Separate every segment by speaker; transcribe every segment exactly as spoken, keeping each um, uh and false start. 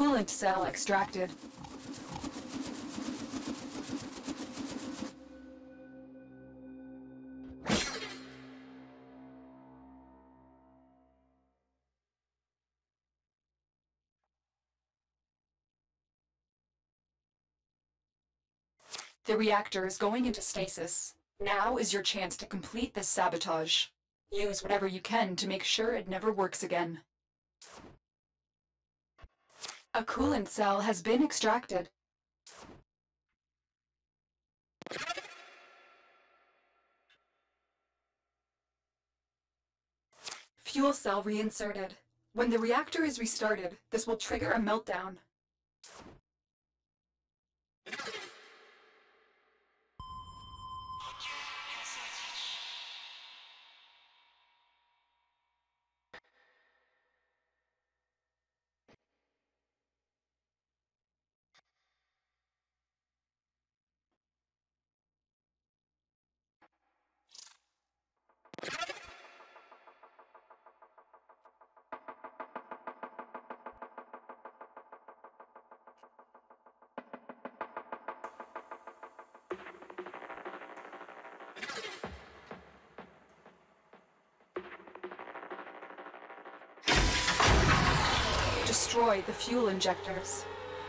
Speaker 1: Coolant cell extracted. The reactor is going into stasis. Now is your chance to complete this sabotage. Use whatever you can to make sure it never works again. A coolant cell has been extracted. Fuel cell reinserted. When the reactor is restarted, this will trigger a meltdown. Destroy the fuel injectors.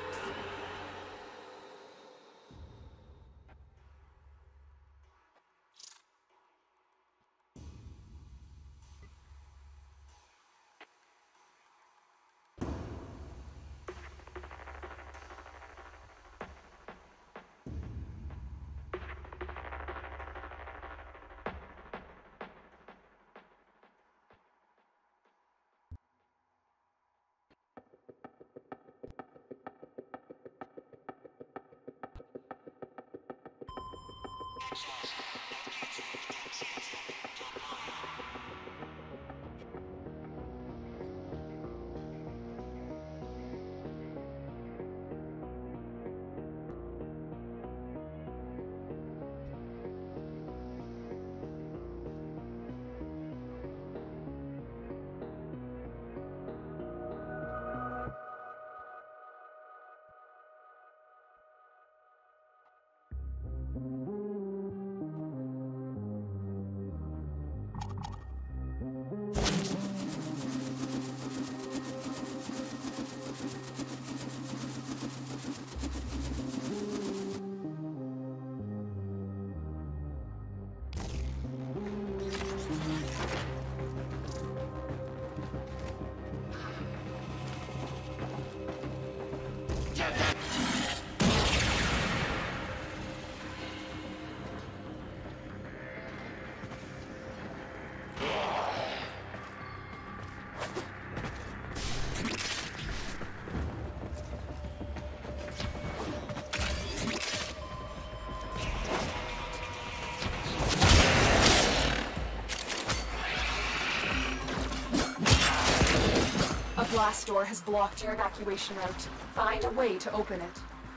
Speaker 1: A blast door has blocked your evacuation route. Find a way to open it.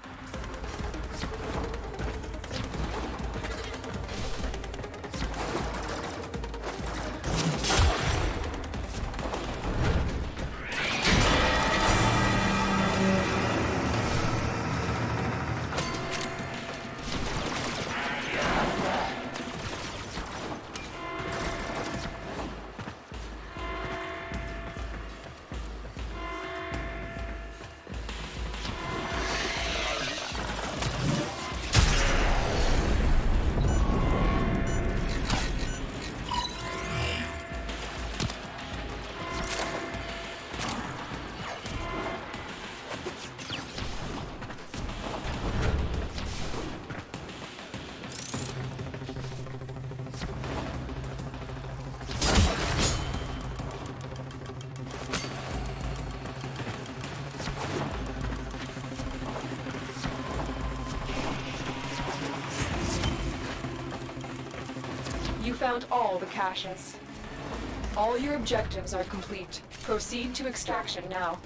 Speaker 1: You found all the caches. All your objectives are complete. Proceed to extraction now.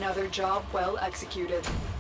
Speaker 1: Another job well executed.